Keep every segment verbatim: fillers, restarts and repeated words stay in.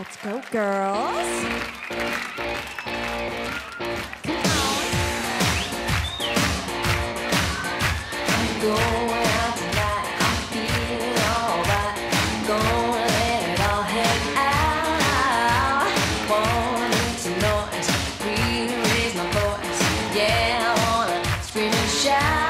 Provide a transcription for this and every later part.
Let's go, girls. Come on. I'm going out tonight. I'm feeling alright. Gonna let it all hang out. Wanting some noise. Really raise my voice. Yeah, I wanna scream and shout.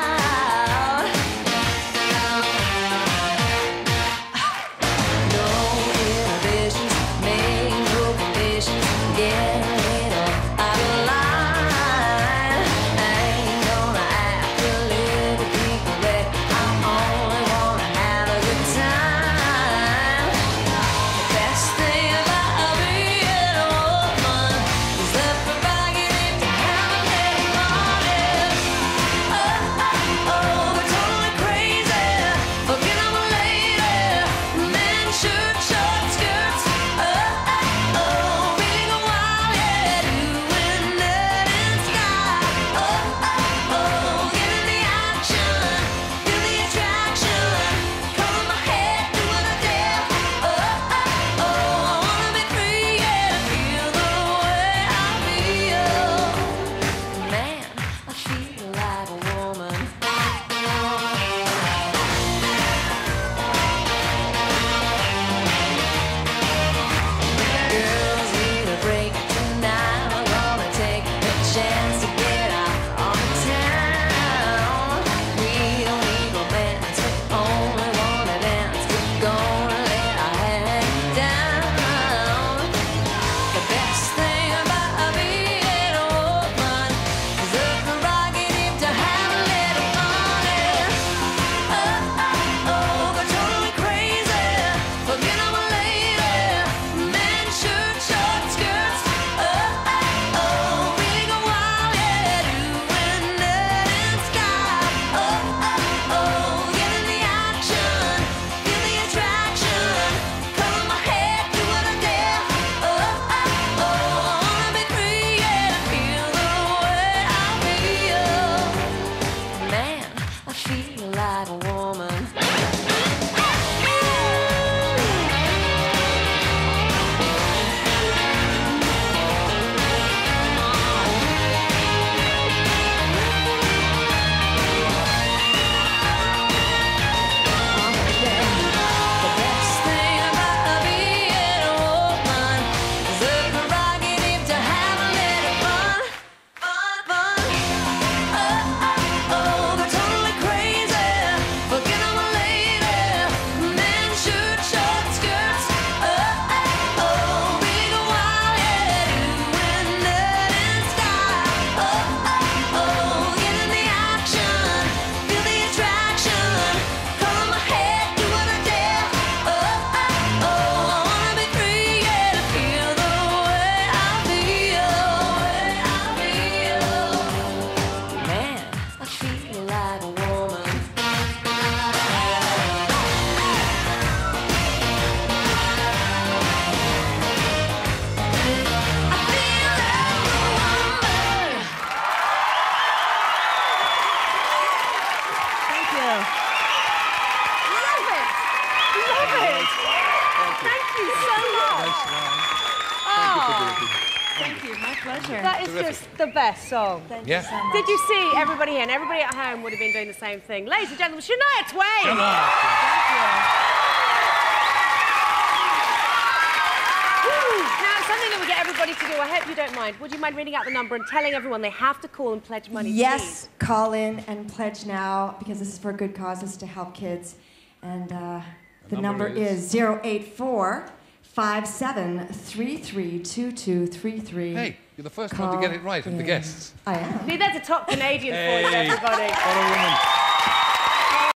That is Terrific. just the best song. Thank yeah. you so much. Did you see everybody here and everybody at home would have been doing the same thing? Ladies and gentlemen, Shania Twain! Come on. Thank you. Woo. Now, something that we get everybody to do, I hope you don't mind. Would you mind reading out the number and telling everyone they have to call and pledge money? Yes, please? call in and pledge now because this is for good causes to help kids. And uh, the, the number, number is is zero eight four, five seven three three, two two three three. Hey, you're the first Call one to get it right of the in. guests. I am. See, there's a top Canadian Hey. voice, everybody. What a woman.